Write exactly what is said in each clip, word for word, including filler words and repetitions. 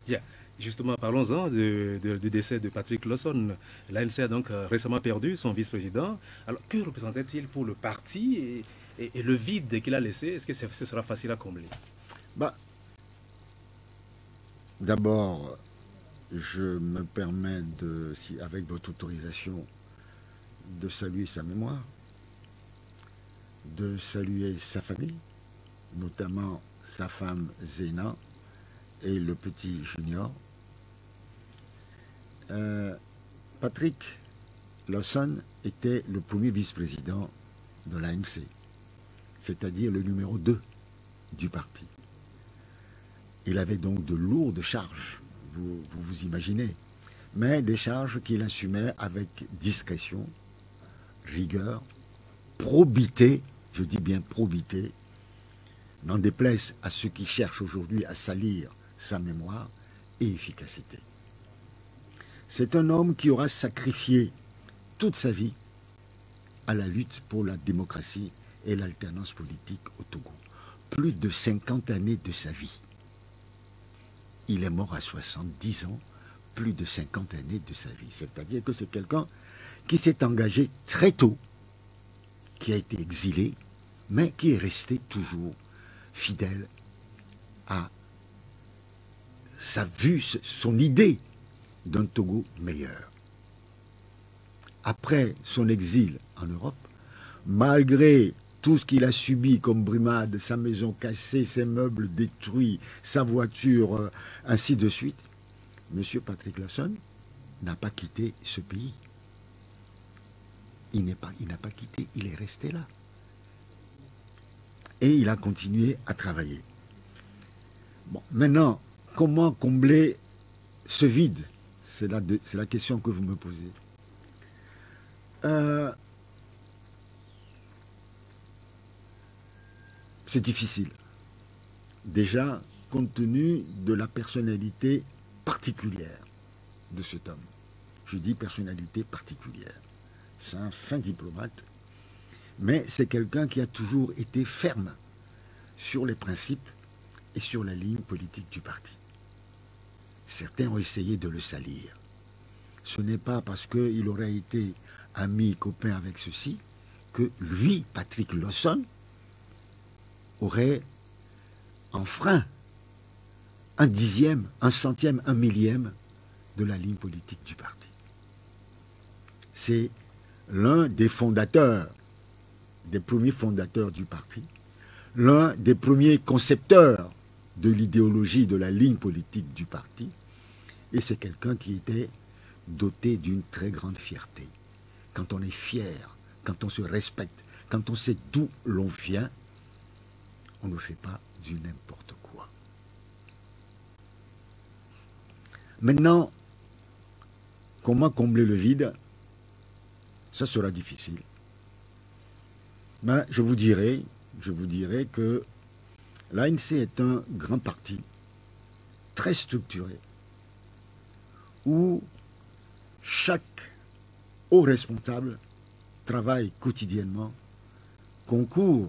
Bien. Justement, parlons-en du décès de Patrick Lawson. L'A N C a donc euh, récemment perdu son vice-président. Alors, que représentait-il pour le parti et, et, et le vide qu'il a laissé? Est-ce que ce sera facile à combler? Bah, d'abord, je me permets, de, si, avec votre autorisation, de saluer sa mémoire, de saluer sa famille, notamment sa femme Zéna et le petit Junior. Euh, Patrick Lawson était le premier vice-président de l'A N C, c'est-à-dire le numéro deux du parti. Il avait donc de lourdes charges, vous vous, vous imaginez, mais des charges qu'il assumait avec discrétion, rigueur, probité, je dis bien probité, n'en déplaise à ceux qui cherchent aujourd'hui à salir sa mémoire, et efficacité. C'est un homme qui aura sacrifié toute sa vie à la lutte pour la démocratie et l'alternance politique au Togo. Plus de cinquante années de sa vie. Il est mort à soixante-dix ans, plus de cinquante années de sa vie. C'est-à-dire que c'est quelqu'un qui s'est engagé très tôt, qui a été exilé, mais qui est resté toujours fidèle à sa vue, son idée d'un Togo meilleur. Après son exil en Europe, malgré tout ce qu'il a subi comme brimade, sa maison cassée, ses meubles détruits, sa voiture, euh, ainsi de suite, M. Patrick Lawson n'a pas quitté ce pays. Il n'est pas, il n'a pas quitté, il est resté là. Et il a continué à travailler. Bon, maintenant, comment combler ce vide? C'est la, la question que vous me posez. Euh, c'est difficile. Déjà, compte tenu de la personnalité particulière de cet homme. Je dis personnalité particulière. C'est un fin diplomate, mais c'est quelqu'un qui a toujours été ferme sur les principes et sur la ligne politique du parti. Certains ont essayé de le salir. Ce n'est pas parce qu'il aurait été ami, copain avec ceux-ci, que lui, Patrick Lawson, aurait enfreint un dixième, un centième, un millième de la ligne politique du parti. C'est l'un des fondateurs, des premiers fondateurs du parti, l'un des premiers concepteurs de l'idéologie de la ligne politique du parti, et c'est quelqu'un qui était doté d'une très grande fierté. Quand on est fier, quand on se respecte, quand on sait d'où l'on vient, on ne fait pas du n'importe quoi. Maintenant, comment combler le vide? Ça sera difficile. Mais je vous dirai, je vous dirai que l'A N C est un grand parti, très structuré, où chaque haut responsable travaille quotidiennement, concourt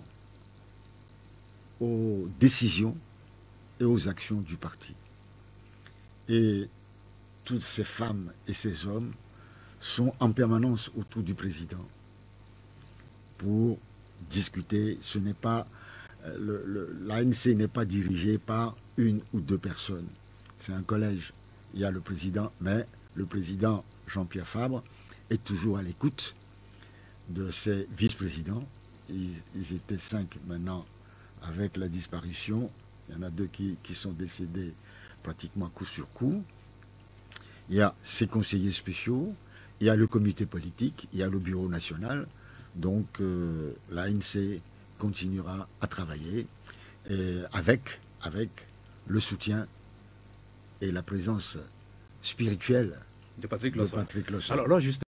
aux décisions et aux actions du parti. Et toutes ces femmes et ces hommes sont en permanence autour du président pour discuter. Ce n'est pas l'A N C n'est pas dirigé par une ou deux personnes. C'est un collège. Il y a le président, mais le président Jean-Pierre Fabre est toujours à l'écoute de ses vice-présidents. Ils, ils étaient cinq maintenant avec la disparition. Il y en a deux qui, qui sont décédés pratiquement coup sur coup. Il y a ses conseillers spéciaux, il y a le comité politique, il y a le bureau national. Donc euh, l'A N C continuera à travailler et avec, avec le soutien et la présence spirituelle de Patrick Lawson. De Patrick Lawson. Alors là, juste